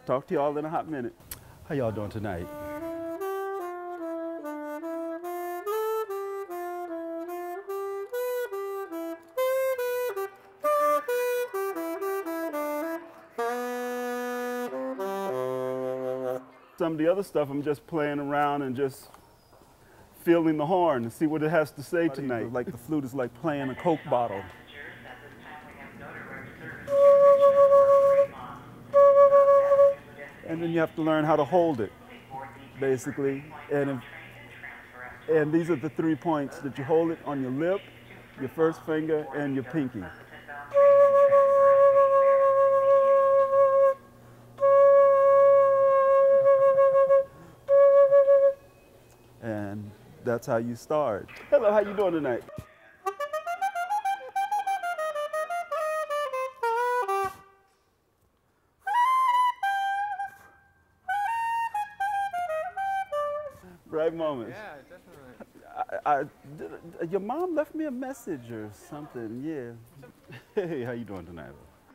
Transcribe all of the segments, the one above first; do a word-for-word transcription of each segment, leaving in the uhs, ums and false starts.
Talk to y'all in a hot minute. How y'all doing tonight? Some of the other stuff, I'm just playing around and just feeling the horn and see what it has to say tonight. Like the flute is like playing a Coke bottle. And then you have to learn how to hold it, basically. And, if, and these are the three points that you hold it on your lip, your first finger, and your pinky. And that's how you start. Hello, how you doing tonight? Right moments. Yeah, definitely. I, I, did, your mom left me a message or something, yeah. Hey, how you doing tonight?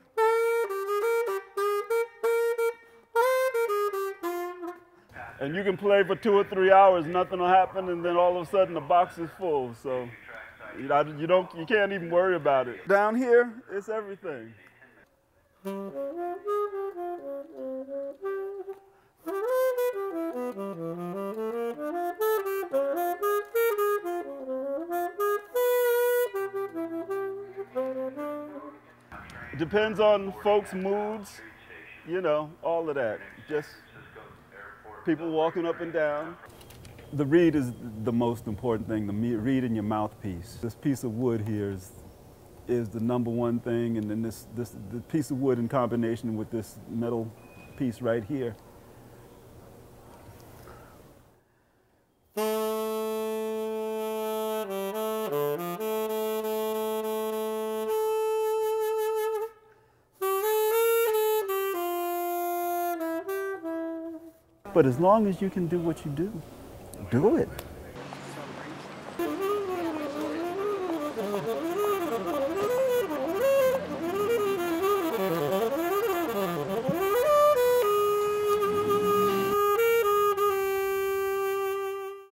And you can play for two or three hours, nothing will happen, and then all of a sudden the box is full. So you, know, you don't, you can't even worry about it. Down here, it's everything. It depends on folks' moods, you know, all of that. Just people walking up and down. The reed is the most important thing, the reed in your mouthpiece. This piece of wood here is, is the number one thing, and then this, this the piece of wood in combination with this metal piece right here. But as long as you can do what you do, do it.